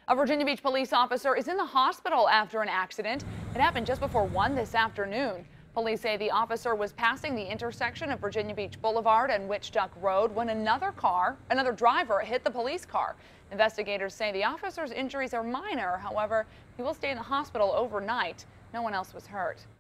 A Virginia Beach police officer is in the hospital after an accident. It happened just before 1 this afternoon. Police say the officer was passing the intersection of Virginia Beach Boulevard and Witch Duck Road when another driver hit the police car. Investigators say the officer's injuries are minor. However, he will stay in the hospital overnight. No one else was hurt.